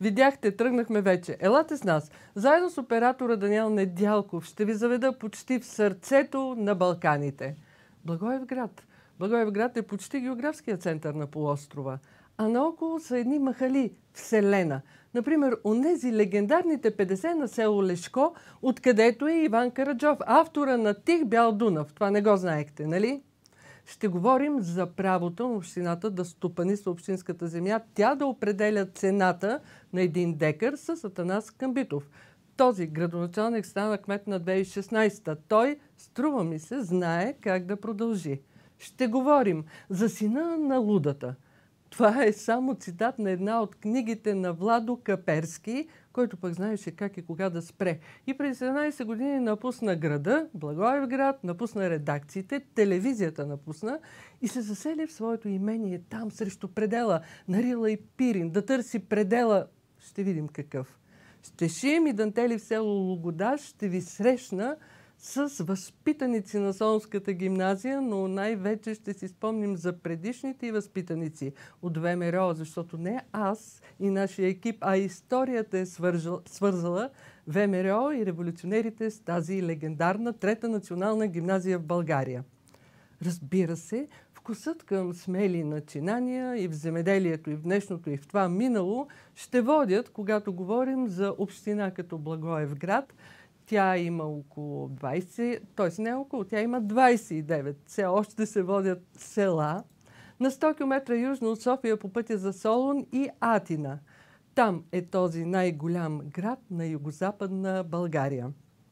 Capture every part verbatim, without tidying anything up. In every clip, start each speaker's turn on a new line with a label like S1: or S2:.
S1: Видяхте, тръгнахме вече. Елате с нас. Заедно с оператора Даниел Недялков ще ви заведа почти в сърцето на Балканите. Благоевград. Благоевград е почти географския център на полуострова. А наоколо са едни махали, вселена. Например, онези легендарните петдесет на село Лешко, откъдето е Иван Караджов, автора на Тих бял Дунав. Това не го знаехте, нали? Ще говорим за правото на общината да стопанисва общинската земя, тя да определя цената на един декар с Атанас Камбитов. Този градоначалник стана кмет на две хиляди и шестнадесета. Той, струва ми се, знае как да продължи. Ще говорим за сина на лудата. Това е само цитат на една от книгите на Владо Каперски, който пък знаеше как и кога да спре. И преди седемнадесет години напусна града, Благоевград, напусна редакциите, телевизията напусна и се засели в своето имение там срещу предела на Рила и Пирин, да търси предела. Ще видим какъв. Ще шием и дантели в село Логодаж, ще ви срещна с възпитаници на Солунската гимназия, но най-вече ще си спомним за предишните и възпитаници от ВМРО, защото не аз и нашия екип, а историята е свържал, свързала ВМРО и революционерите с тази легендарна Трета национална гимназия в България. Разбира се, вкусът към смели начинания и в земеделието, и в днешното, и в това минало ще водят, когато говорим за община като Благоевград. Тя има около двадесет, т.е. не около, тя има двадесет и девет. Все още се водят села. На сто километра южно от София по пътя за Солун и Атина. Там е този най-голям град на югозападна България.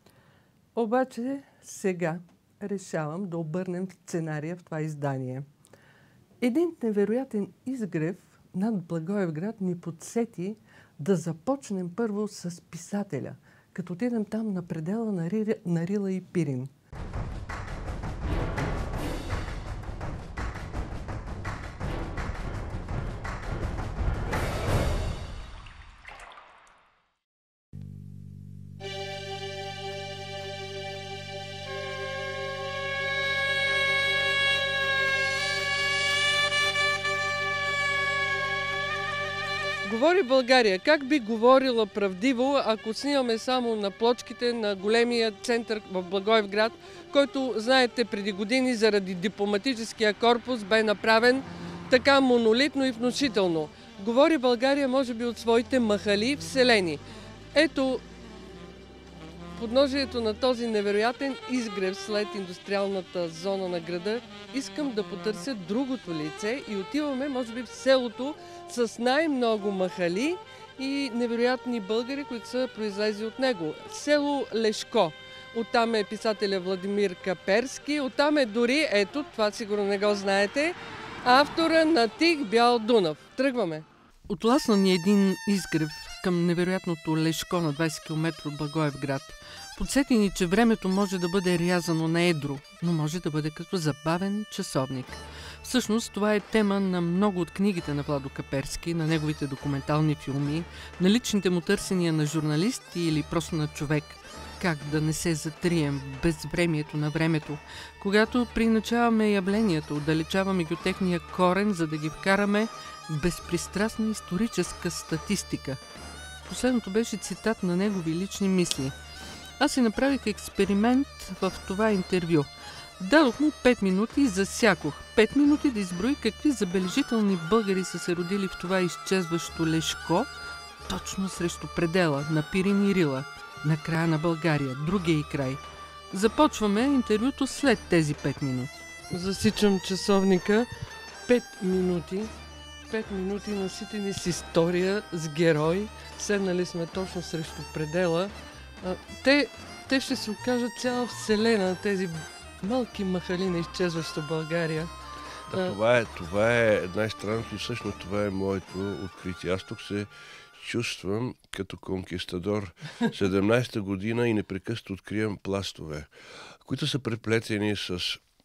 S1: Обаче сега решавам да обърнем сценария в това издание. Един невероятен изгрев над Благоевград ни подсети да започнем първо с писателя, като отидем там на предела на, Ри... на Рила и Пирин. Говори България. Как би говорила правдиво, ако снимаме само на плочките на големия център в Благоевград, който, знаете, преди години заради дипломатическия корпус бе направен така монолитно и внушително. Говори България, може би, от своите махали вселени. Ето подножието на този невероятен изгрев след индустриалната зона на града. Искам да потърся другото лице и отиваме, може би, в селото с най-много махали и невероятни българи, които са произлезли от него. Село Лешко. Оттам е писателя Владимир Каперски. Оттам е дори, ето, това сигурно не го знаете, автора на Тих бял Дунав. Тръгваме. Отласна ни един изгрев към невероятното Лешко на двадесет километра от Благоевград. Подсети ни, че времето може да бъде рязано на едро, но може да бъде като забавен часовник. Всъщност това е тема на много от книгите на Владо Каперски, на неговите документални филми, на личните му търсения на журналисти или просто на човек. Как да не се затрием в безвремието на времето, когато приначаваме явленията, отдалечаваме ги от техния корен, за да ги вкараме в безпристрастна историческа статистика. Последното беше цитат на негови лични мисли. Аз си направих експеримент в това интервю. Дадох му пет минути и засякох. пет минути да изброи какви забележителни българи са се родили в това изчезващо Лешко, точно срещу предела на Пирин и Рила, на края на България, другия и край. Започваме интервюто след тези пет минути. Засичам часовника. пет минути. пет минути наситени с история, с герой. Седнали сме точно срещу предела. Те, те ще се окажат цяла вселена, тези малки махали на изчезваща България.
S2: Да, това е, това е най-странното и всъщност това е моето откритие. Аз тук се чувствам като конкистадор. седемнадесета година и непрекъснато откривам пластове, които са преплетени с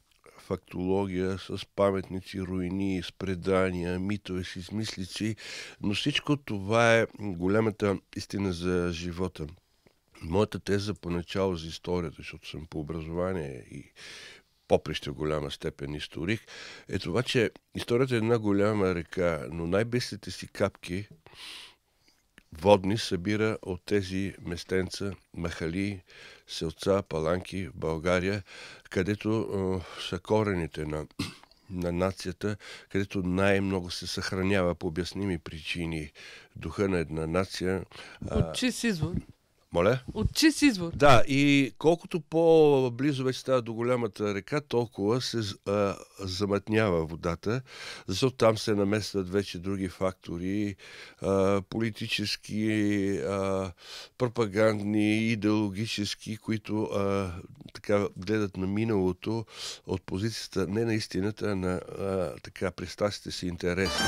S2: фактология, с паметници, руини, с предания, митове, с измислици, но всичко това е голямата истина за живота. Моята теза поначало за историята, защото съм по образование и поприще в голяма степен историк, е това, че историята е една голяма река, но най-бесните си капки водни събира от тези местенца, махали, селца, паланки в България, където а, са корените на, на нацията, където най-много се съхранява по обясними причини духа на една нация.
S1: От чист извор.
S2: Моля?
S1: От чист извор.
S2: Да, и колкото по-близо вече става до голямата река, толкова се а, замътнява водата, защото там се наместват вече други фактори, а, политически, а, пропагандни, идеологически, които а, така гледат на миналото от позицията не на истината, а на а, така пристрастите си интереси.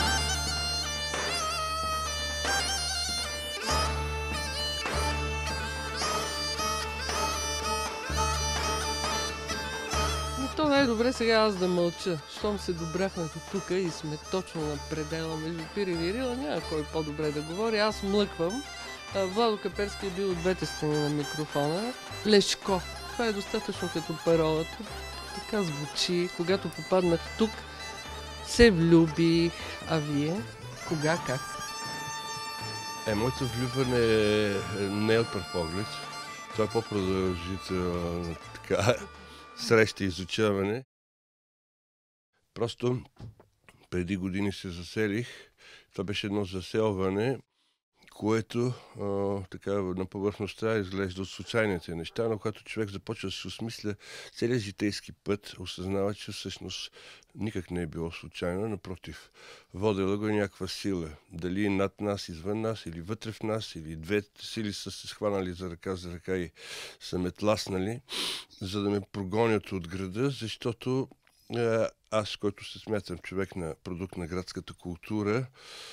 S1: То най-добре сега аз да мълча. Щом се добрахме до тук и сме точно на предела между Пирил и Рила, няма кой по-добре да говори. Аз млъквам. Владо Каперски е бил от двете страни на микрофона. Лешко. Това е достатъчно като парола. Така звучи. Когато попаднах тук, се влюбих. А вие? Кога, как?
S2: Е, моето влюбване не е от пръв поглед. Това е по-продължително така среща и изучаване. Просто преди години се заселих. Това беше едно заселване, което а, така на повърхността изглежда от случайните неща, но когато човек започва да се осмисля целият житейски път, осъзнава, че всъщност никак не е било случайно, напротив, водела го е някаква сила. Дали над нас, извън нас, или вътре в нас, или двете сили са се схванали за ръка за ръка и са ме тласнали, за да ме прогонят от града, защото е, аз, който се смятам човек на продукт на градската култура,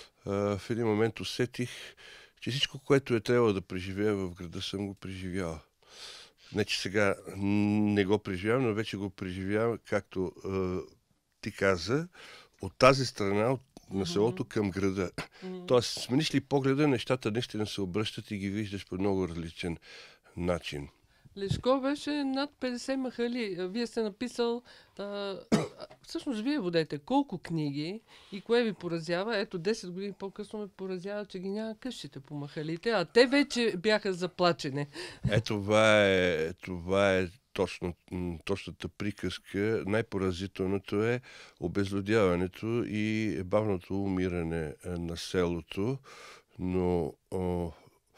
S2: в един момент усетих, че всичко, което е трябвало да преживея в града, съм го преживял. Не, че сега не го преживявам, но вече го преживявам, както е, ти каза, от тази страна, от на селото към града. Mm-hmm. Тоест, смениш ли погледа, нещата наистина се обръщат и ги виждаш по много различен начин.
S1: Лешко беше над петдесет махали. Вие сте написал... А, всъщност, вие водете колко книги и кое ви поразява? Ето, десет години по-късно ме поразява, че ги няма къщите по махалите, а те вече бяха заплачени.
S2: Е, това е, това е точно, точната приказка. Най-поразителното е обезлюдяването и бавното умиране на селото, но о,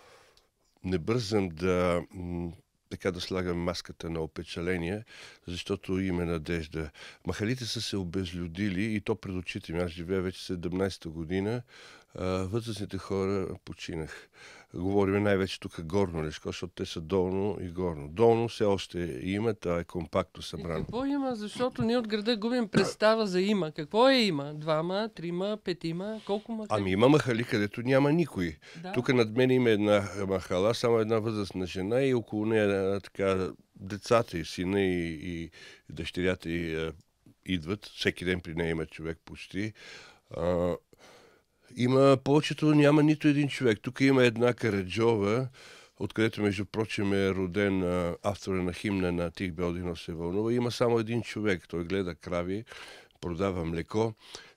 S2: не бързам да... така да слагам маската на опечаление, защото има надежда. Махалите са се обезлюдили и то пред очите ми. Аз живея вече седемнадесета година. Възрастните хора починах. Говорим най-вече тук горно Лешко, защото те са долно и горно. Долно все още има, това е компактно събрано.
S1: И какво има? Защото ние от града губим представа за има. Какво е има? Двама, трима, петима? Колко махали?
S2: Ами има махали, където няма никой.
S1: Да.
S2: Тук над мен има една махала, само една възрастна жена и около нея така децата и сина и, и дъщерята и а, идват. Всеки ден при нея има човек почти. А, има повечето, няма нито един човек. Тук има една Караджова, откъдето, между прочим, е роден а, автора на химна на Тих Белдинов се вълнува. Има само един човек. Той гледа крави, продава млеко.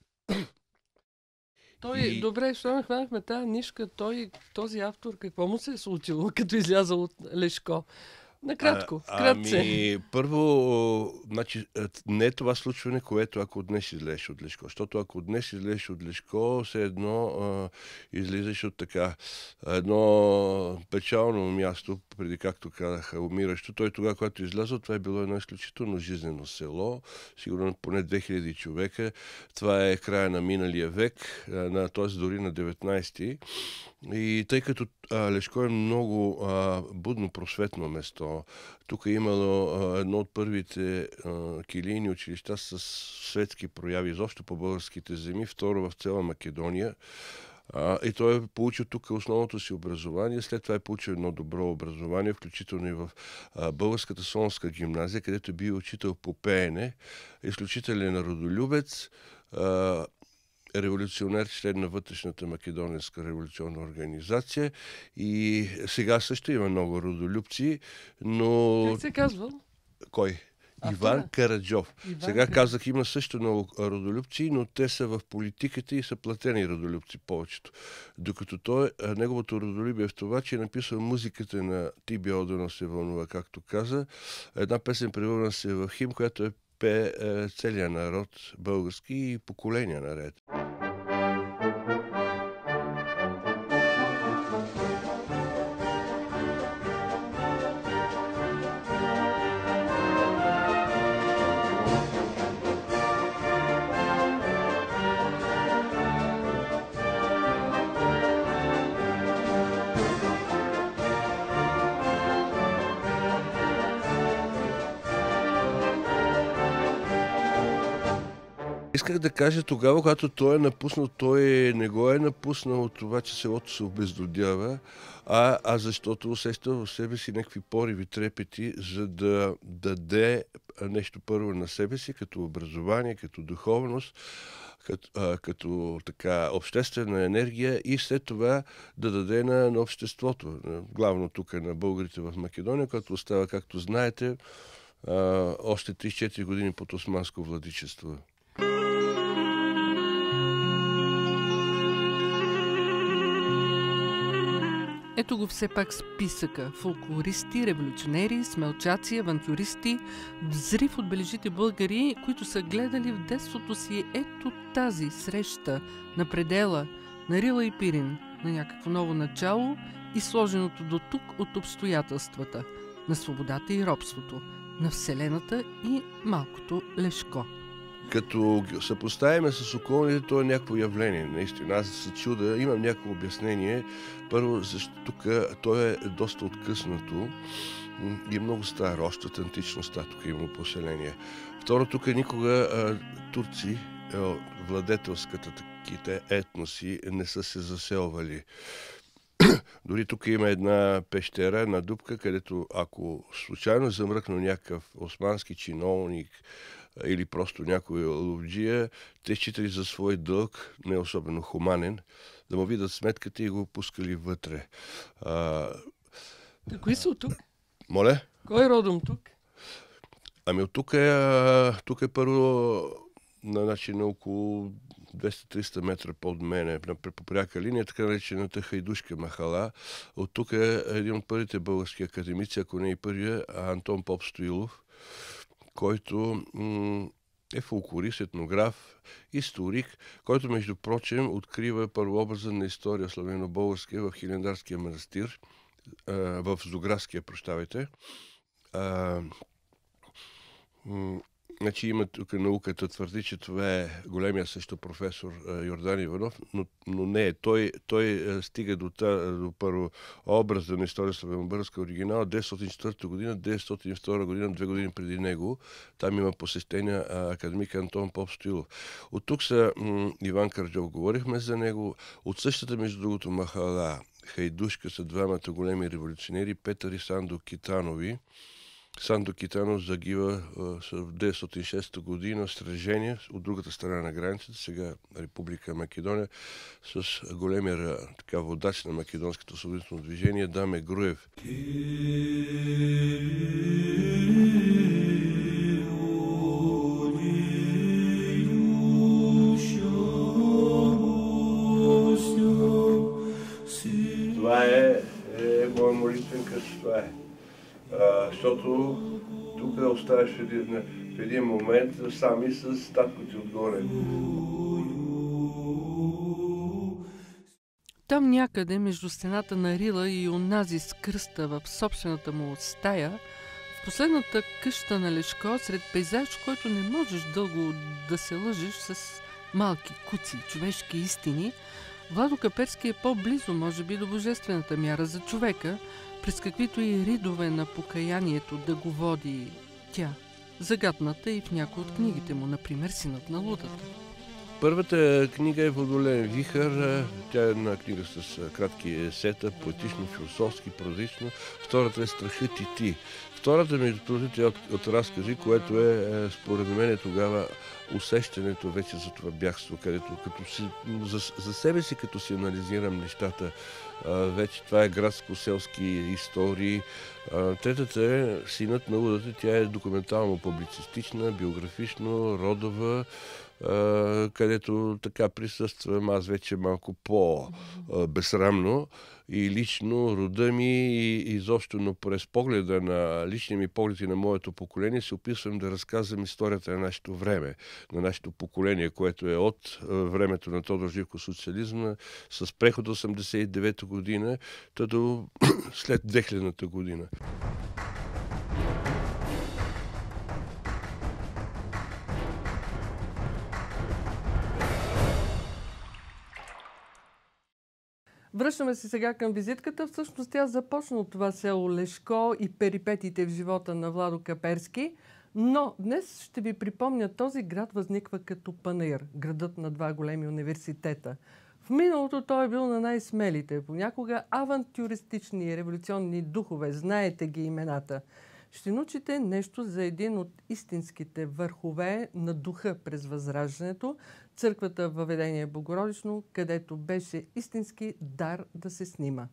S1: Той, и... добре, що ме хванахме тази нишка, той, този автор, какво му се е случило, като излязъл от Лешко? Накратко, вкратце.
S2: Ами, първо, значи, не е това случване, което ако днес излезеш от Лешко. Защото ако днес излезеш от Лешко, все едно а, излизаш от така едно печално място, преди както казаха, умиращо. Той тогава, когато излязъл, това е било едно изключително жизнено село, сигурно поне две хиляди човека. Това е края на миналия век, т.е. дори на деветнадесети. И тъй като а, Лешко е много а, будно просветно место, тук е имало а, едно от първите а, килийни училища с светски прояви изобщо по българските земи, второ в цяла Македония. А, и той е получил тук основното си образование, след това е получил едно добро образование, включително и в а, Българската Солунска гимназия, където е бил учител по пеене, изключителен родолюбец, а, революционер, член на вътрешната македонска революционна организация и сега също има много родолюбци, но...
S1: Как се казва?
S2: Кой? Иван Караджов.
S1: Иван
S2: Сега
S1: Караджов.
S2: казах, има също много родолюбци, но те са в политиката и са платени родолюбци повечето. Докато той, неговото родолюбие е в това, че е написал музиката на Ти Бялдано се вълнува, както каза. Една песен превърна се в хим, която е пее целият народ български и поколения наред. Исках да кажа тогава, когато той е напуснал, той не го е напуснал от това, че селото се обездодява, а, а защото усеща в себе си някакви пориви, трепети, за да даде нещо първо на себе си, като образование, като духовност, като, а, като така обществена енергия и след това да даде на, на обществото, главно тук на българите в Македония, като остава, както знаете, а, още три-четири години под османско владичество.
S1: Ето го все пак списъка. Фолклористи, революционери, смелчаци, авантюристи, взрив от бележите българи, които са гледали в детството си ето тази среща на предела, на Рила и Пирин, на някакво ново начало и сложеното до тук от обстоятелствата, на свободата и робството, на Вселената и малкото Лешко.
S2: Като съпоставяме с околните, то е някакво явление. Наистина, аз се чуда, имам някакво обяснение. Първо, защото тук той е доста откъснато и много стар, още от античността тук има поселение. Второ, тук никога а, турци, а, владетелската таките етноси не са се заселвали. Дори тук има една пещера, една дупка, където ако случайно замръкна някакъв османски чиновник или просто някой ловджия, те считали за свой дълг, не особено хуманен, да му видят сметката и го пускали вътре. А...
S1: Кои са от тук?
S2: Моля?
S1: Кой е родом тук?
S2: Ами от тук е, тук е първо на, значи, на около двеста-триста метра под мене, по пряка линия, така наречената Хайдушка махала. От тук е един от първите български академици, ако не и първия, Антон Поп Стоилов, който м- е фолклорист, етнограф, историк, който, между прочим, открива първообраза на история славяно-българска в Хилендарския манастир, а, в Зографския, прощавайте. А, м- Значи има тук науката, твърди, че това е големия също професор Йордан Иванов, но, но не, той, той стига до, та, до първо образа на история славяно-българска оригинал деветстотин и четвърта година, деветстотин и втора година, две години преди него. Там има посещения академик Антон Поп Стоилов. От тук са м- Иван Караджов, говорихме за него. От същата, между другото, махала Хайдушка са двамата големи революционери, Петър и Сандо Китанови. Сандо Китанов загива в деветстотин и шеста година в сражение от другата страна на границата, сега Република Македония, с големия така водач на македонското освободително движение Даме Груев. Това е, е моя молитвен къс, това е. А, защото тук оставаш в един, в един момент сами с таткото отгоре.
S1: Там някъде между стената на Рила и онази с кръста в собствената му стая, в последната къща на Лешко, сред пейзаж, в който не можеш дълго да се лъжеш с малки куци, човешки истини, Владо Каперски е по-близо, може би, до божествената мяра за човека, през каквито и ридове на покаянието да го води тя, загатната и в някои от книгите му, например Синът на лудата.
S2: Първата книга е Водолеен вихър. Тя е една книга с кратки есета, поетично-философски, прозично. Втората е Страхът и ти. Втората ми е от, от разкази, което е, според мен, тогава усещането вече за това бягство, където като си, за, за себе си, като си анализирам нещата, вече това е градско-селски истории. Третата е Синът на удата. Тя е документално-публицистична, биографично, родова, където така присъствам аз вече малко по-безсрамно и лично рода ми и изобщо, но през погледа на лични ми погледи на моето поколение се описвам да разказвам историята на нашето време, на нашето поколение, което е от времето на Тодор Живков социализма с преход осемдесет и девета година, до след две хилядната година.
S1: Връщаме се сега към визитката. Всъщност тя започна от това село Лешко и перипетите в живота на Владо Каперски. Но днес ще ви припомня, този град възниква като панаир, градът на два големи университета. В миналото той е бил на най-смелите, понякога авантюристични и революционни духове. Знаете ги имената. Ще научите нещо за един от истинските върхове на духа през Възраждането, църквата Въведение Богородично, където беше истински дар да се снима.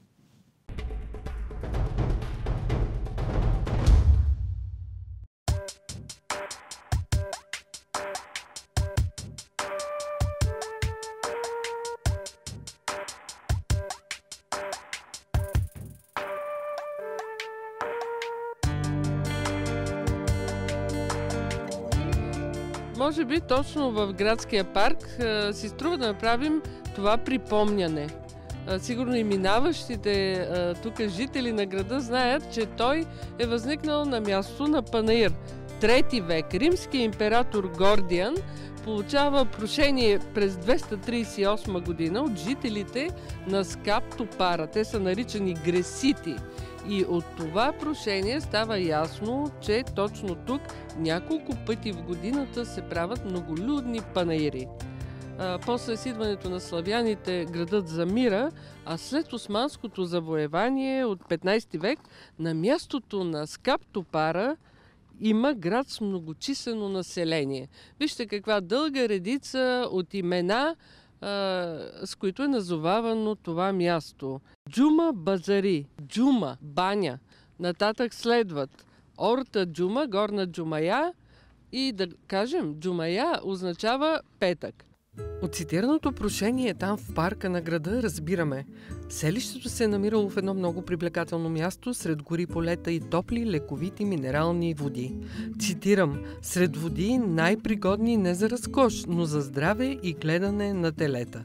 S1: Може би точно в градския парк а, си струва да направим това припомняне. А, сигурно и минаващите а, тук жители на града знаят, че той е възникнал на място на панаир. Трети век римският император Гордиан получава прошение през двеста тридесет и осма година от жителите на Скаптопара. Те са наричани гресити. И от това прошение става ясно, че точно тук няколко пъти в годината се правят многолюдни панаири. А, после с идването на славяните градът замира, а след османското завоевание от петнайсети век на мястото на Скаптопара има град с многочислено население. Вижте каква дълга редица от имена, а, с които е назовавано това място. Джума Базари, Джума, баня. Нататък следват Орта Джума, горна Джумая и да кажем, Джумая означава петък. От цитираното прошение там в парка на града разбираме. Селището се е намирало в едно много привлекателно място сред гори, полета и топли, лековити минерални води. Цитирам: сред води най-пригодни не за разкош, но за здраве и гледане на телета.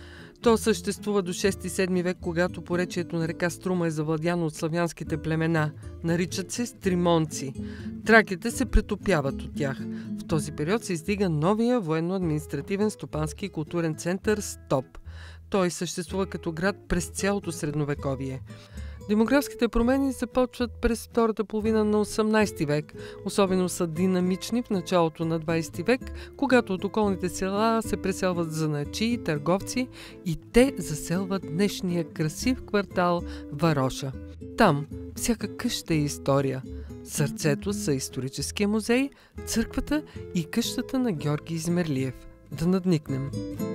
S1: То съществува до шести-седми век, когато поречието на река Струма е завладяно от славянските племена. Наричат се стримонци. Траките се претопяват от тях. В този период се издига новия военно-административен, стопански и културен център Стоп. Той съществува като град през цялото средновековие. Демографските промени започват през втората половина на осемнайсети век. Особено са динамични в началото на двайсети век, когато от околните села се преселват занаятчии, търговци и те заселват днешния красив квартал Вароша. Там всяка къща е история. Сърцето са историческия музей, църквата и къщата на Георги Измерлиев. Да надникнем.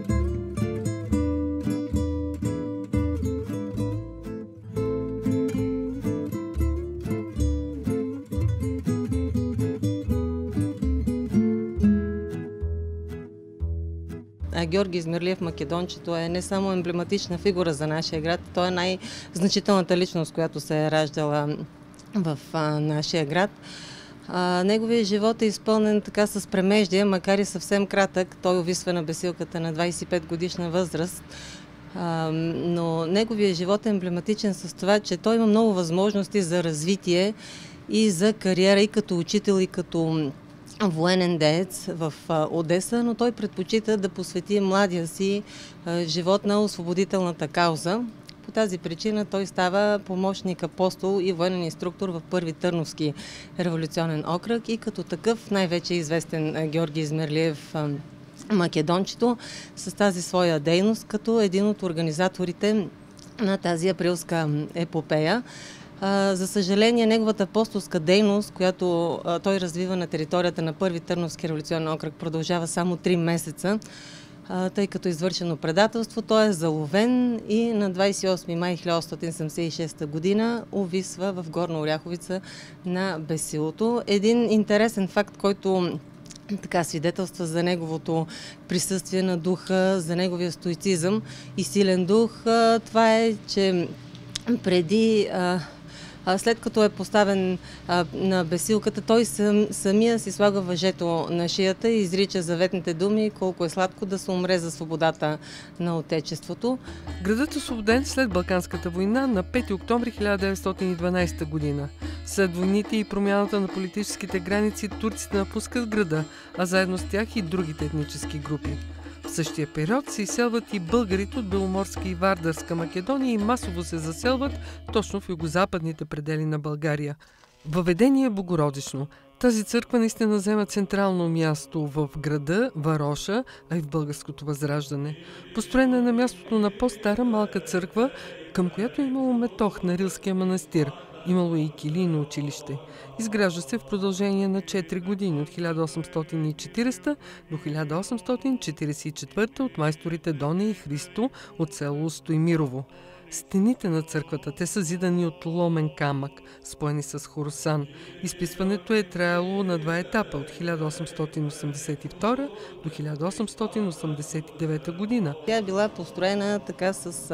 S3: Георги Измерлиев Македончето е не само емблематична фигура за нашия град, той е най-значителната личност, която се е раждала в а, нашия град. А, неговият живот е изпълнен така с премеждия, макар и съвсем кратък. Той увисва на бесилката на двайсет и пет годишна възраст. А, но неговият живот е емблематичен с това, че той има много възможности за развитие и за кариера и като учител, и като военен деец в Одеса, но той предпочита да посвети младия си живот на освободителната кауза. По тази причина той става помощник апостол и военен инструктор в първи Търновски революционен окръг и като такъв най-вече известен Георги Измерлиев Македончето с тази своя дейност, като един от организаторите на тази априлска епопея. А, за съжаление, неговата апостолска дейност, която а, той развива на територията на Първи Търновски революционен окръг, продължава само три месеца, а, тъй като извършено предателство. Той е заловен и на двадесет и осми май хиляда осемстотин седемдесет и шеста година увисва в Горна Оряховица на Бесилото. Един интересен факт, който така свидетелства за неговото присъствие на духа, за неговия стоицизъм и силен дух, това е, че преди, след като е поставен на бесилката, той сам, самия си слага въжето на шията и изрича заветните думи, колко е сладко да се умре за свободата на Отечеството.
S1: Градът е освободен след Балканската война на пети октомври хиляда деветстотин и дванадесета година. След войните и промяната на политическите граници, турците напускат града, а заедно с тях и другите етнически групи. В същия период се изселват и българите от Беломорска и Вардарска Македония и масово се заселват точно в югозападните предели на България. Въведение Богородично. Тази църква наистина взема централно място в града, Вароша, а и в българското възраждане. Построена е на мястото на по-стара малка църква, към която е имало метох на Рилския манастир. Имало и килийно училище. Изгражда се в продължение на четири години, от хиляда осемстотин и четиридесета до хиляда осемстотин четиридесет и четвърта от майсторите Доне и Христо от село Стоймирово. Стените на църквата, те са зидани от ломен камък, споени с хоросан. Изписването е траяло на два етапа, от хиляда осемстотин осемдесет и втора до хиляда осемстотин осемдесет и девета година.
S3: Тя е била построена така с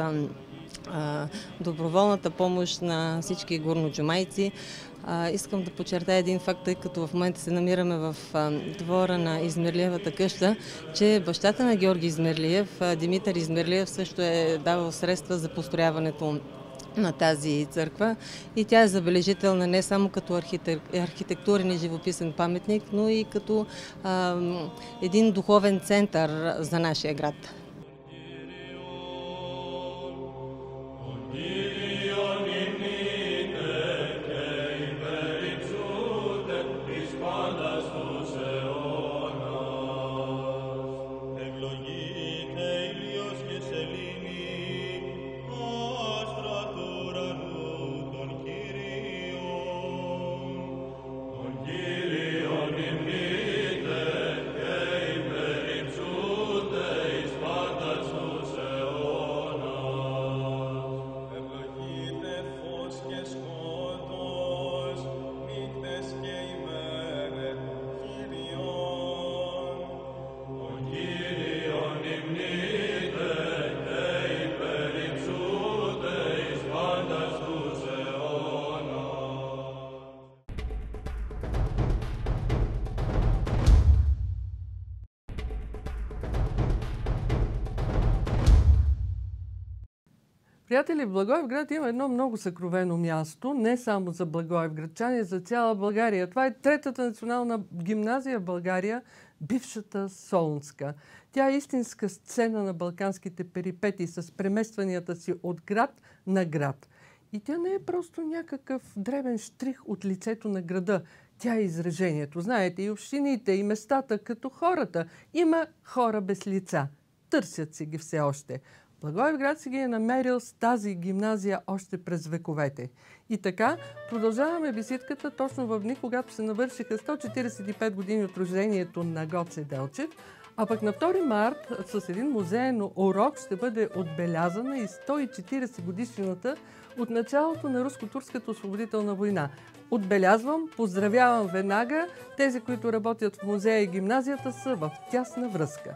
S3: а, доброволната помощ на всички горноджумайци. А, искам да подчертая един факт, тъй като в момента се намираме в а, двора на Измерлиевата къща, че бащата на Георги Измерлиев, а, Димитър Измерлиев, също е давал средства за построяването на тази църква и тя е забележителна не само като архитектурен и живописен паметник, но и като а, един духовен център за нашия град.
S1: Приятели, в Благоевград има едно много съкровено място, не само за благоевградчани, за цяла България. Това е третата национална гимназия в България, бившата Солунска. Тя е истинска сцена на балканските перипетии с преместванията си от град на град. И тя не е просто някакъв дребен штрих от лицето на града. Тя е изражението. Знаете, и общините, и местата, като хората. Има хора без лица. Търсят си ги все още. Благоевград си ги е намерил с тази гимназия още през вековете. И така, продължаваме визитката точно в дни, когато се навършиха сто четиридесет и пет години от рождението на Гоце Делчев, а пък на втори март с един музеен урок ще бъде отбелязана и сто и четиридесет годишнината от началото на руско-турската освободителна война. Отбелязвам, поздравявам веднага. Тези, които работят в музея и гимназията, са в тясна връзка.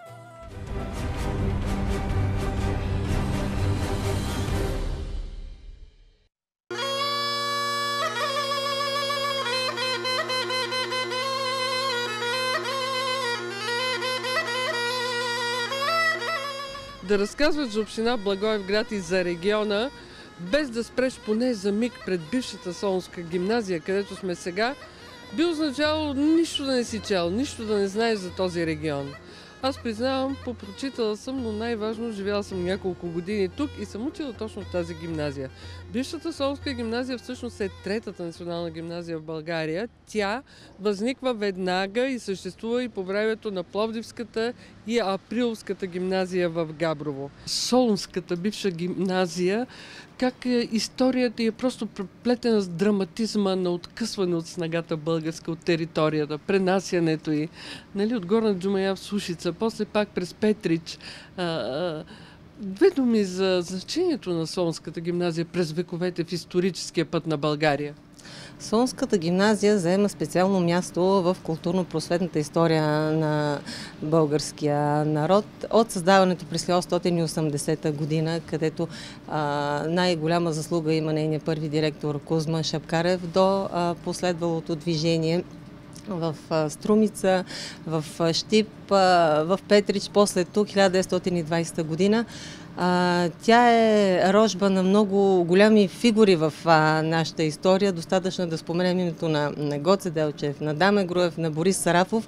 S1: Да разказваш за община Благоевград и за региона, без да спреш поне за миг пред бившата Солунска гимназия, където сме сега, би означало нищо да не си чел, нищо да не знаеш за този регион. Аз признавам, попрочитала съм, но най-важно живяла съм няколко години тук и съм учила точно в тази гимназия. Бившата Солунска гимназия всъщност е третата национална гимназия в България. Тя възниква веднага и съществува и по времето на Пловдивската и Априлската гимназия в Габрово. Солунската бивша гимназия, как историята е просто преплетена с драматизма на откъсване от снагата българска, от територията, пренасянето й, нали, от Горна Джумая в Сушица, после пак през Петрич. А, а, две думи за значението на Солунската гимназия през вековете в историческия път на България.
S3: Солунската гимназия заема специално място в културно-просветната история на българския народ от създаването през хиляда осемстотин и осемдесета година, където а, най-голяма заслуга има нейният първи директор Кузман Шапкарев до а, последвалото движение в а, Струмица, в а, Щип, а, в Петрич, после тук хиляда деветстотин и двадесета година. А, тя е рожба на много голями фигури в а, нашата история. Достатъчно да споменем името на, на Гоце Делчев, на Даме Груев, на Борис Сарафов.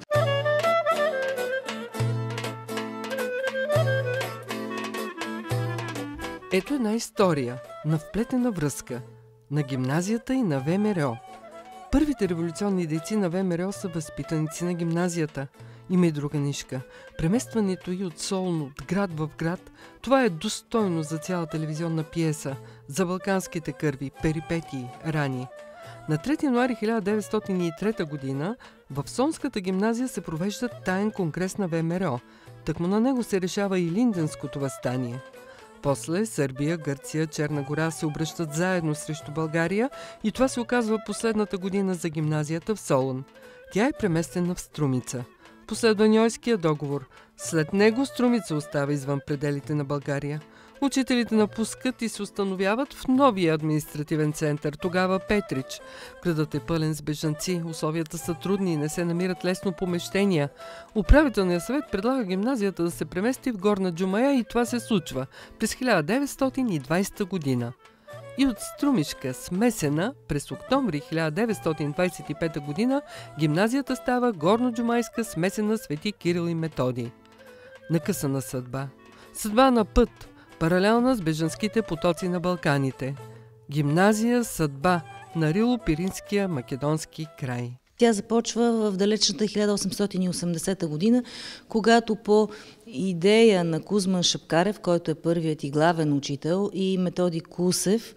S1: Ето една история на вплетена връзка на гимназията и на ВМРО. Първите революционни дейци на ВМРО са възпитаници на гимназията. Има и друга нишка. Преместването й от Солун, от град в град, това е достойно за цяла телевизионна пиеса, за балканските кърви, перипетии, рани. На трети януари хиляда деветстотин и трета година в Солунската гимназия се провежда таен конгрес на ВМРО. Тъкмо на него се решава и Линденското въстание. После Сърбия, Гърция, Черна гора се обръщат заедно срещу България и това се оказва последната година за гимназията в Солун. Тя е преместена в Струмица. Последва Ньойския договор. След него Струмица остава извън пределите на България. Учителите напускат и се установяват в новия административен център, тогава Петрич. Градът е пълен с бежанци, условията са трудни и не се намират лесно помещения. Управителният съвет предлага гимназията да се премести в Горна Джумая и това се случва през хиляда деветстотин и двадесета година. И от Струмишка смесена през октомври хиляда деветстотин двадесет и пета година гимназията става Горноджумайска смесена Свети Кирил и Методий. Накъсана съдба. Съдба на път, паралелна с бежанските потоци на Балканите. Гимназия съдба на Рило-Пиринския македонски край.
S4: Тя започва в далечната хиляда осемстотин и осемдесета година, когато по идея на Кузман Шапкарев, който е първият и главен учител, и Методий Кусев,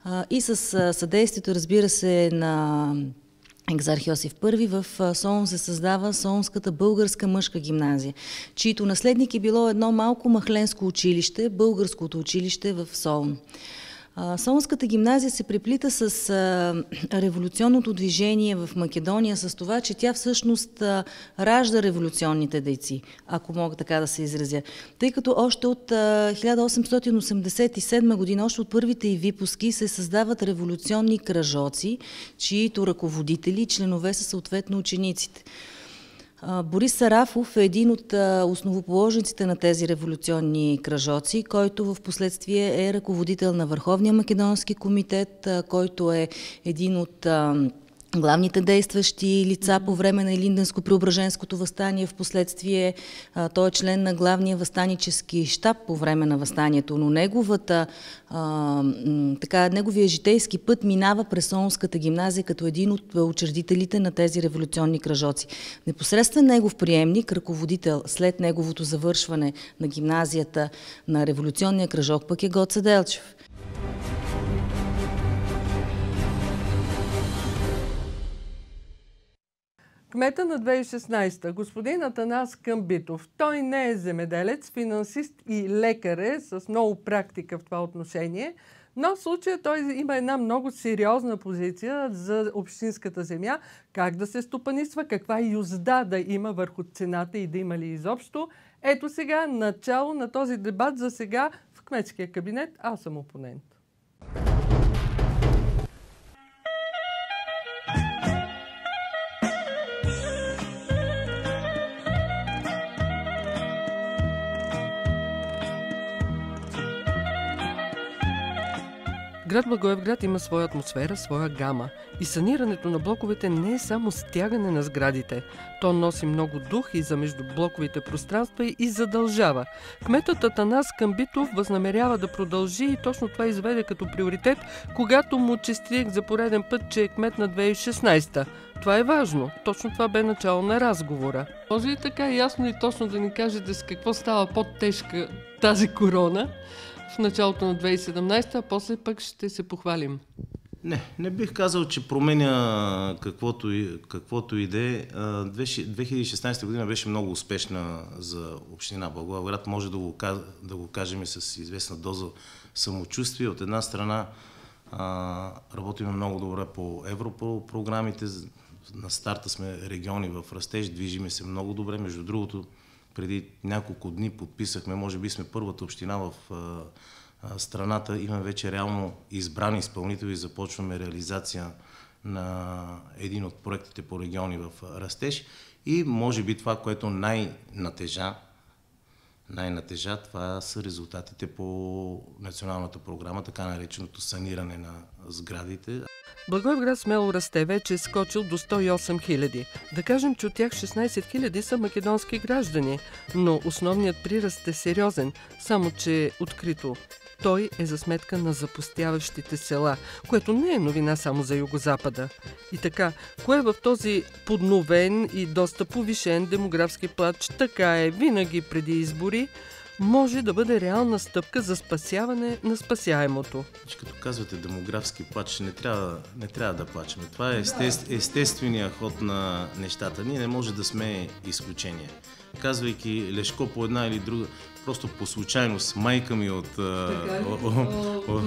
S4: и с съдействието, разбира се, на Екзарх Йосиф Първи, в Солун се създава Солунската българска мъжка гимназия, чието наследник е било едно малко махленско училище, българското училище в Солун. Солунската гимназия се преплита с а, революционното движение в Македония, с това, че тя всъщност а, ражда революционните дейци, ако мога така да се изразя. Тъй като още от а, хиляда осемстотин осемдесет и седма година, още от първите й випуски се създават революционни кръжоци, чието ръководители и членове са съответно учениците. Борис Сарафов е един от основоположниците на тези революционни кръжоци, който в последствие е ръководител на Върховния македонски комитет, който е един от главните действащи лица по време на Илинденско-Преображенското въстание. В последствие той е член на главния въстанически щаб по време на въстанието, но неговата, а, така, неговия житейски път минава през Солунската гимназия като един от учредителите на тези революционни кръжоци. Непосредствен негов приемник, ръководител след неговото завършване на гимназията на революционния кръжок, пък е Гоце Делчев.
S1: Кмета на две хиляди и шестнадесета, господин Атанас Камбитов. Той не е земеделец, финансист и лекар е, с много практика в това отношение, но в случая той има една много сериозна позиция за общинската земя, как да се стопанисва, каква юзда да има върху цената и да има ли изобщо. Ето сега начало на този дебат. За сега в кметския кабинет аз съм опонент. Град Благоевград има своя атмосфера, своя гама. И санирането на блоковете не е само стягане на сградите. То носи много дух и за междублоковите пространства и задължава. Кметът Атанас Камбитов възнамерява да продължи и точно това изведе като приоритет, когато му честитих за пореден път, че е кмет на две хиляди и шестнадесета. Това е важно. Точно това бе начало на разговора. Може ли така ясно и точно да ни кажете с какво става по-тежка тази корона в началото на две хиляди и седемнадесета, а после пък ще се похвалим?
S5: Не, не бих казал, че променя каквото и, каквото и да е. две хиляди и шестнадесета година беше много успешна за община Благоевград. Може да го, да го кажем с известна доза самочувствие. От една страна работим много добре по Европол програмите. На старта сме региони в растеж, движиме се много добре. Между другото, преди няколко дни подписахме, може би сме първата община в страната, имаме вече реално избрани изпълнители и започваме реализация на един от проектите по региони в растеж. И може би това, което най-натежа, най-натежа, това са резултатите по националната програма, така нареченото саниране на сградите.
S1: Благоевград смело расте, вече е скочил до сто и осем хиляди. Да кажем, че от тях шестнадесет хиляди са македонски граждани, но основният приръст е сериозен, само че открито. Той е за сметка на запустяващите села, което не е новина само за Югозапада. И така, кое в този подновен и доста повишен демографски плач, така е винаги преди избори, може да бъде реална стъпка за спасяване на спасяемото.
S5: Като казвате демографски плач, не трябва, не трябва да плачем. Това е естествен, естественият ход на нещата. Ние не може да сме изключение. Казвайки Лешко по една или друга, просто по случайност, майка ми от, о, о, о,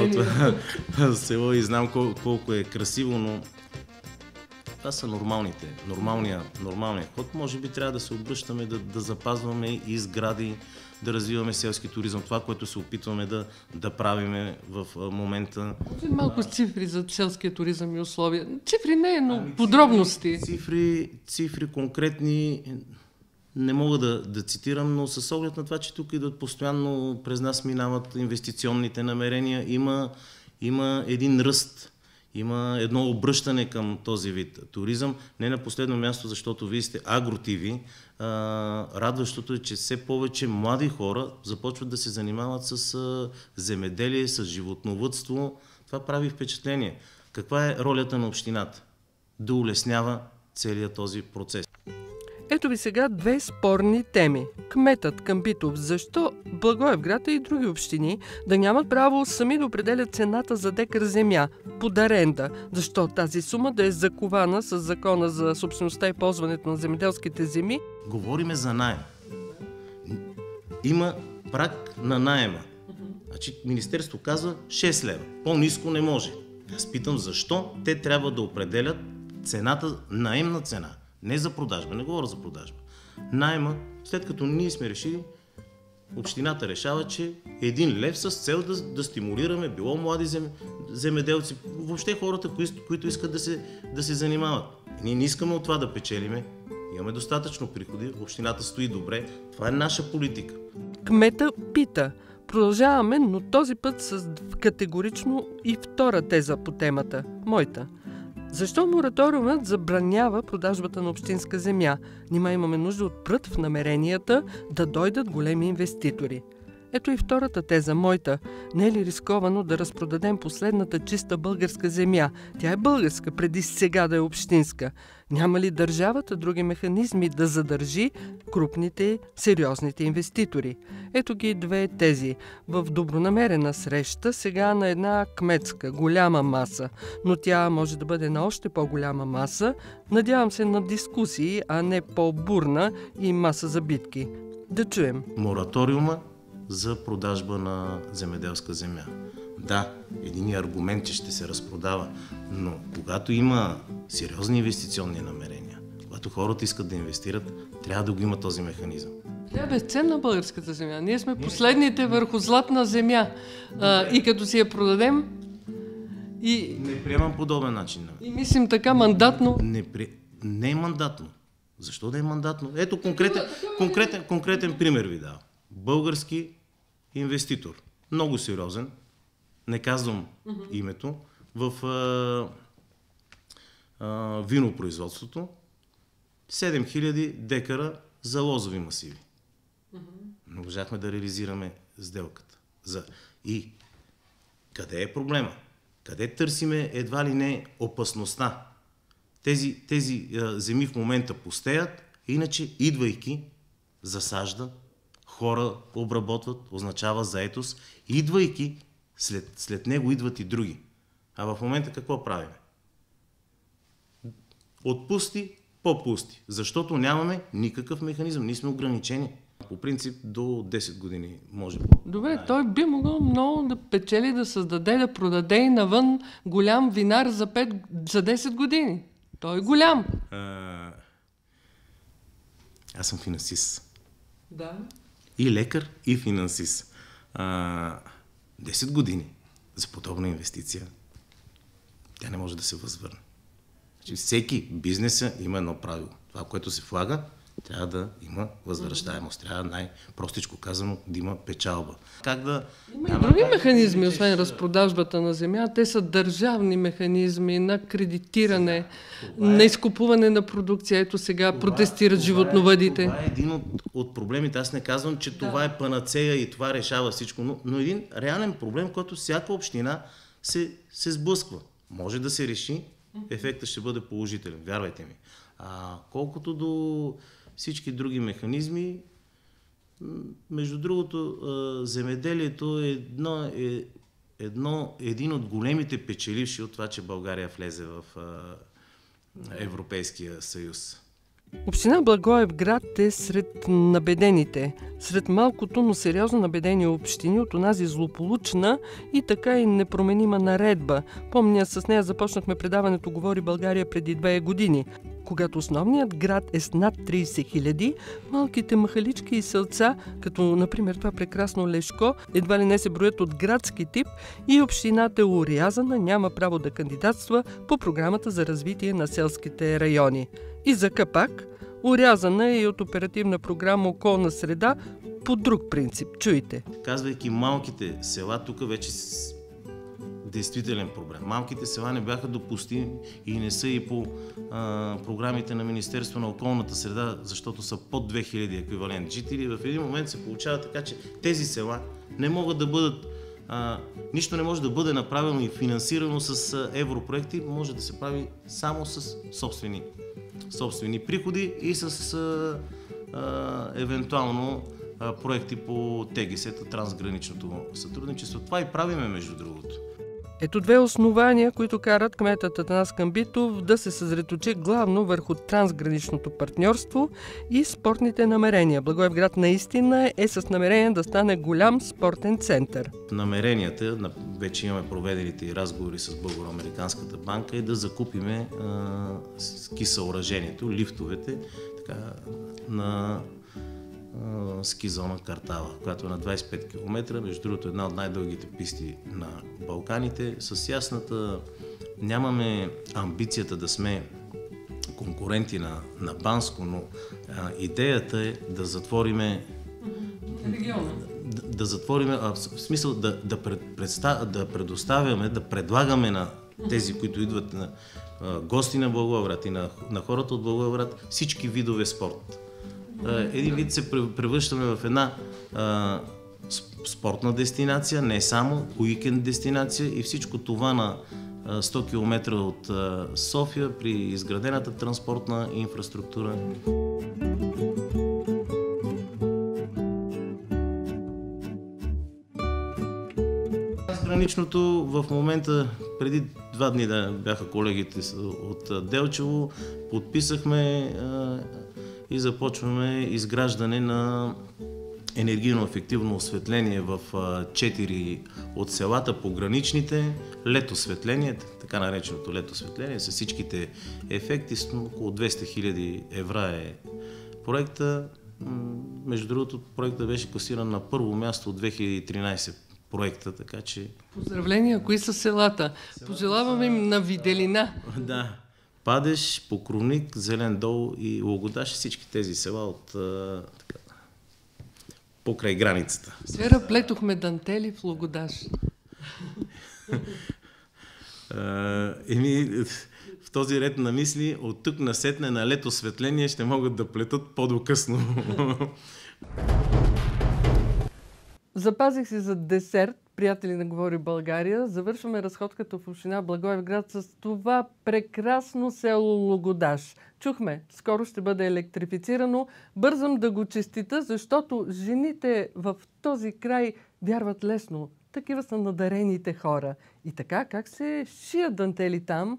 S5: от село и знам кол, колко е красиво, но това са нормалните, нормалния, нормалния ход. Може би трябва да се обръщаме, да, да запазваме и сгради, да развиваме селски туризъм. Това, което се опитваме да, да правиме в момента.
S1: Малко цифри за селския туризъм и условия. Цифри не, но ами, подробности.
S5: Цифри, цифри конкретни не мога да, да цитирам, но с оглед на това, че тук идват постоянно, през нас минават инвестиционните намерения, има, има един ръст. Има едно обръщане към този вид туризъм. Не на последно място, защото вие сте Агро-ТВ. Радващото е, че все повече млади хора започват да се занимават с земеделие, с животновъдство. Това прави впечатление. Каква е ролята на общината? Да улеснява целият този процес.
S1: Ето ви сега две спорни теми. Кметът Камбитов, защо Благоевград и други общини да нямат право сами да определят цената за декар земя под аренда? Защо тази сума да е закована с закона за собствеността и ползването на земеделските земи?
S5: Говориме за наем. Има праг на наема. Значи Министерство казва шест лева. По-ниско не може. Аз питам защо те трябва да определят цената, наемна цена. Не за продажба, не говоря за продажба. Найма, след като ние сме решили, общината решава, че един лев с цел да, да стимулираме било млади зем, земеделци, въобще хората, кои, които искат да се, да се занимават. Ние не искаме от това да печелиме, имаме достатъчно приходи, общината стои добре, това е наша политика.
S1: Кмета пита. Продължаваме, но този път с категорично и втора теза по темата. Моята. Защо мораториумът забранява продажбата на общинска земя? Нима имаме нужда от прът в намеренията да дойдат големи инвеститори. Ето и втората теза, моята. Не е ли рисковано да разпродадем последната чиста българска земя? Тя е българска, преди сега да е общинска. Няма ли държавата други механизми да задържи крупните, сериозните инвеститори? Ето ги две тези. В добронамерена среща сега на една кметска, голяма маса, но тя може да бъде на още по-голяма маса. Надявам се на дискусии, а не по-бурна и маса за битки. Да чуем.
S5: Мораториума за продажба на земеделска земя. Да, един аргумент, че ще се разпродава, но когато има сериозни инвестиционни намерения, когато хората искат да инвестират, трябва да го има този механизъм.
S1: Тя е безценна българската земя. Ние сме последните върху златна земя. А, и като си я продадем и...
S5: Не приемам подобен начин.
S1: И мислим така мандатно.
S5: Не, при... не е мандатно. Защо да е мандатно? Ето конкретен, конкретен, конкретен пример ви дава. Български инвеститор. Много сериозен. не казвам mm-hmm. името, в а, а, винопроизводството, седем хиляди декара за лозови масиви. Mm-hmm. Не можахме да реализираме сделката. За... И къде е проблема? Къде търсиме едва ли не опасността? Тези, тези а, земи в момента пустеят, иначе идвайки засажда, хора обработват, означава заетост, идвайки след, след него идват и други. А в момента какво правим? От пусти по-пусти, защото нямаме никакъв механизъм, ние сме ограничени. По принцип до десет години може.
S1: Добре, да, той би могъл много да печели, да създаде, да продаде и навън голям винар за, пет, за десет години. Той е голям.
S5: А, аз съм финансист.
S1: Да. И
S5: лекар, и финансист. А, десет години за подобна инвестиция, тя не може да се възвърне. Значи, всеки бизнеса има едно правило. Това, което се влага, трябва да има възвръщаемост. Трябва най-простичко казано да има печалба. Как да...
S1: Има и други механизми, освен разпродажбата на земя. Те са държавни механизми на кредитиране, сега, на изкупуване на продукция. Ето сега това, протестират това животновъдите.
S5: Е, това е един от, от проблемите. Аз не казвам, че да. това е панацея и това решава всичко, но, но един реален проблем, който всяка община се, се сблъсква. Може да се реши, ефектът ще бъде положителен. Вярвайте ми. А, колкото до всички други механизми, между другото, земеделието е, едно, е едно, един от големите печеливши от това, че България влезе в Европейския съюз.
S1: Община Благоевград е сред набедените, сред малкото, но сериозно набедени общини от онази злополучна и така и непроменима наредба. Помня, с нея започнахме предаването "Говори България" преди две години. Когато основният град е с над трийсет хиляди, малките махалички и селца, като например това прекрасно Лешко, едва ли не се броят от градски тип и общината е орязана, няма право да кандидатства по програмата за развитие на селските райони. И за капак, орязана е и от оперативна програма "Околна среда" по друг принцип. Чуйте.
S5: Казвайки малките села, тук вече с действителен проблем. Малките села не бяха допустими и не са и по а, програмите на Министерство на околната среда, защото са под две хиляди еквивалент жители. В един момент се получава така, че тези села не могат да бъдат, а, нищо не може да бъде направено и финансирано с а, европроекти, може да се прави само с собствени, собствени приходи и с а, а, евентуално а, проекти по Т Г С-та, трансграничното сътрудничество. Това и правиме, между другото.
S1: Ето две основания, които карат кметът Атанас Камбитов да се съсредоточи главно върху трансграничното партньорство и спортните намерения. Благоевград наистина е с намерение да стане голям спортен център.
S5: Намеренията, вече имаме проведените и разговори с Българо-американската банка, е да закупиме а, ски съоръжението, лифтовете, така, на ски зона Картава, която е на двайсет и пет километра, между другото една от най-дългите писти на Балканите. С ясната нямаме амбицията да сме конкуренти на, на Банско, но а, идеята е да затвориме
S1: региона.
S5: Да, да затвориме, а, в смисъл да, да, пред, да предоставяме, да предлагаме на тези, които идват на а, гости на Благоевград и на, на хората от Благоевград всички видове спорт. Един вид се превръщаме в една а, спортна дестинация, не само уикенд дестинация, и всичко това на а, сто километра от а, София при изградената транспортна инфраструктура. Граничното в момента, преди два дни да бяха колегите от Делчево, подписахме а, и започваме изграждане на енергийно ефективно осветление в четири от селата, пограничните, летосветление, така нареченото летосветление, с всичките ефекти, с около двеста хиляди евро е проекта. Между другото, проектът беше класиран на първо място от две хиляди и тринайсета проекта, така че...
S1: Поздравления, кои са селата? Пожелавам им на виделина.
S5: Да. Падеж, Покровник, Зелен дол и Логодаж, всички тези села от а, така, покрай границата.
S1: Вчера плетохме дантели в Логодаж.
S5: Еми, в този ред на мисли, от тук насетне на лето осветление ще могат да плетат по-докъсно.
S1: Запазих си за десерт, приятели на Говори България. Завършваме разходката в община Благоевград с това прекрасно село Логодаж. Чухме, скоро ще бъде електрифицирано. Бързам да го честита, защото жените в този край вярват лесно. Такива са надарените хора. И така, как се шият дантели там?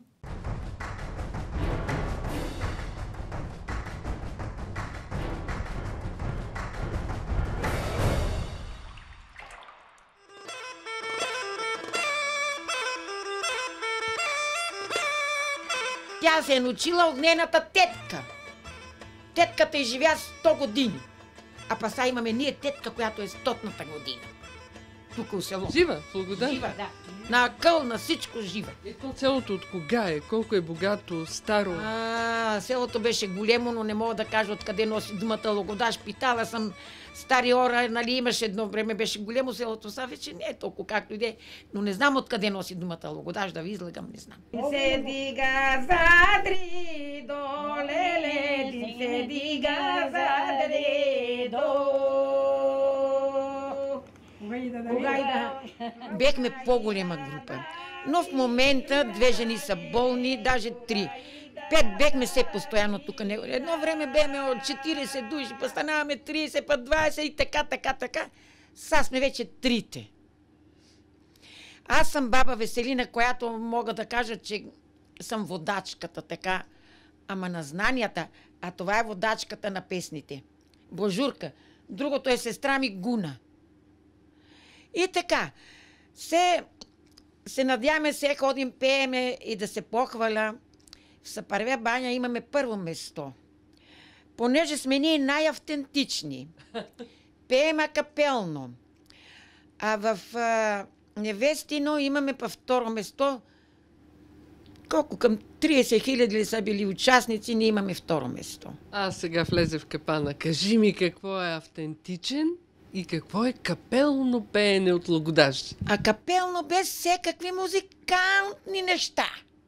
S6: Тя се е научила от нейната тетка. Тетката е живя сто години. А па сега имаме ние тетка, която е стотната година. Тук у село.
S1: Жива, в Логодаж?
S6: Жива, да. На акъл, на всичко жива.
S1: Ето селото от кога е? Колко е богато, старо?
S6: А, селото беше големо, но не мога да кажа откъде носи думата Логодаж. Питала съм стари хора, нали, имаше едно време, беше големо селото, сега вече не е толкова както иде, но не знам откъде носи думата Логодаж, да ви излагам, не знам. Се дига задри доле, леди се дига задри до. Кога бехме по-голема група, но в момента две жени са болни, даже три. Пет бехме се постоянно тук. Едно време бехме от четирийсет души, па станаваме трийсет, па двайсет и така, така, така. Сега сме вече трите. Аз съм баба Веселина, която мога да кажа, че съм водачката, така, ама на знанията, а това е водачката на песните. Божурка. Другото е сестра ми Гуна. И така, се, се надяваме, се ходим, пееме и да се похваля. В Сапарвя баня имаме първо место. Понеже сме ние най-автентични. Пеем капелно. А в а, Невестино имаме по второ место. Колко? Към трийсет хиляди ли са били участници, ние имаме второ место.
S1: А сега влезе в капана. Кажи ми какво е автентичен и какво е капелно пеене от Логодаж.
S6: А капелно без всекакви музикантни неща.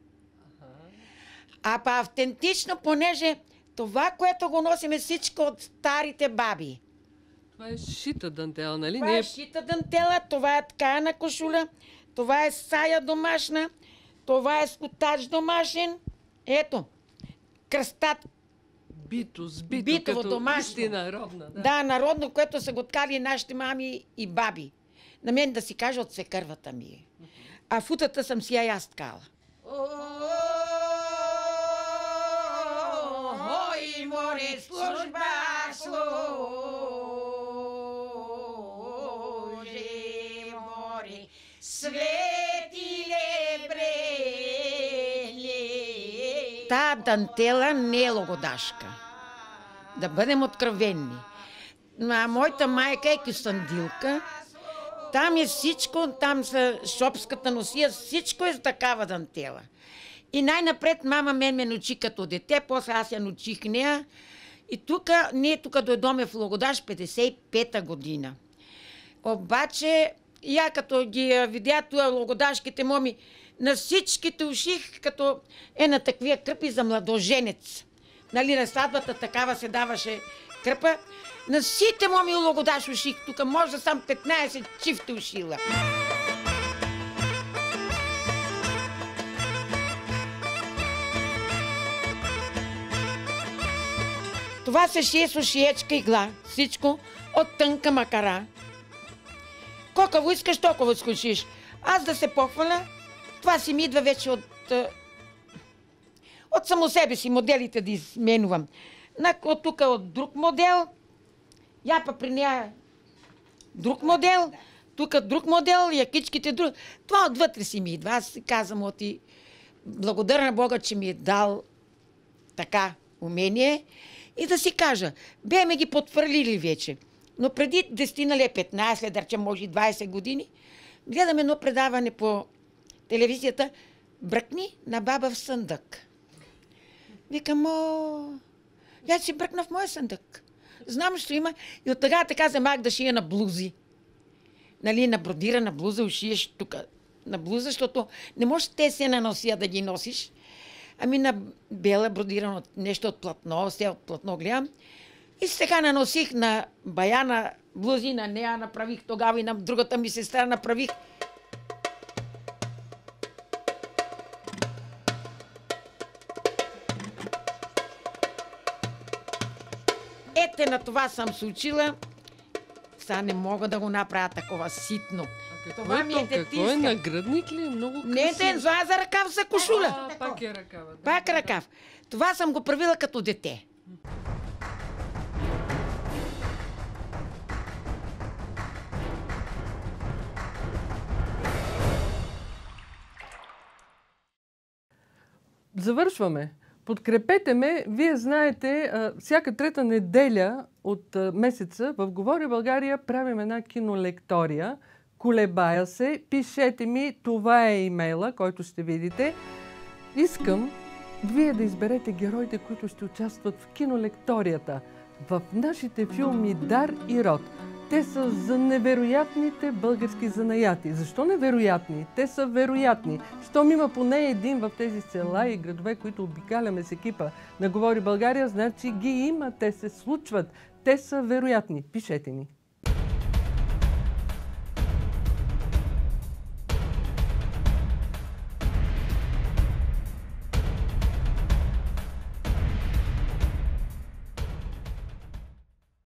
S6: А па автентично, понеже това, което го носиме всичко от старите баби.
S1: Това е шита дантела, нали?
S6: Това е шита дантела, това е ткана кошуля, това е сая домашна, това е скотач домашен. Ето, кръстат.
S1: Бито, сбито,
S6: битово
S1: като
S6: домашно.
S1: истина родна. Да.
S6: Да, народно, което са го ткали нашите мами и баби. На мен да си кажа от свекървата ми е. А футата съм си я аз ткала. Ой, море, служба служи, море, светиле брели. Та дантела не е логодашка. Да бъдем откровенни. А моята майка е кюстандилка. Там е всичко, там са шопската носия, всичко е с такава дантела. И най-напред мама мен ме научи като дете, после аз я научих нея. И тук, ние тук дойдоме в Логодаж петдесет и пета година. Обаче, я като ги видя туя логодажките моми, на всичките уших, като е на таквия кръпи за младоженец. Нали, на сватбата такава се даваше кръпа. На сите моми Логодаж уших, тук може да съм петнайсет чифта ушила. Това се шие с ушиечка игла, всичко от тънка макара. Колко искаш, толкова скушиш. Аз да се похваля, това си ми идва вече от... от само себе си, моделите да изменувам. От тук от друг модел, я па при нея друг модел, тук друг модел, якичките друг. Това отвътре си ми идва. Аз си казвам от и благодаря на Бога, че ми е дал така умение. И да си кажа, беме ги потвърлили вече. Но преди десет, нали, петнайсет, да речем, може и двайсет години, гледам едно предаване по телевизията "Бръкни на баба в съндък". Викам, о, я си бръкна в моя съндък. Знам, що има. И от тогава така замах да шия на блузи. Нали, на бродирана блуза ушиеш тук на блуза, защото не можеш те се на носия да ги носиш. Ами на бела бродирано нещо от платно, все от платно гледам. И сега наносих на Баяна блузи, на нея направих тогава и на другата ми сестра направих. Ете, на това съм се учила. Сега не мога да го направя такова ситно.
S1: Какво
S6: Това
S1: е
S6: ми
S1: то?
S6: е
S1: Какво е?
S6: детинска.
S1: Нагръдник ли? Е много красиво.
S6: Не, те, това е за ръкав, за кошуля.
S1: А, пак е ръкава. Да.
S6: Пак ръкав. Това съм го правила като дете.
S1: Завършваме. Подкрепете ме. Вие знаете, всяка трета неделя от месеца в Говори България правим една кинолектория. Колебая се. Пишете ми. Това е имейла, който ще видите. Искам вие да изберете героите, които ще участват в кинолекторията. В нашите филми Дар и Род. Те са за невероятните български занаяти. Защо невероятни? Те са вероятни. Щом има поне един в тези села и градове, които обикаляме с екипа на Говори България, значи ги има, те се случват. Те са вероятни. Пишете ни.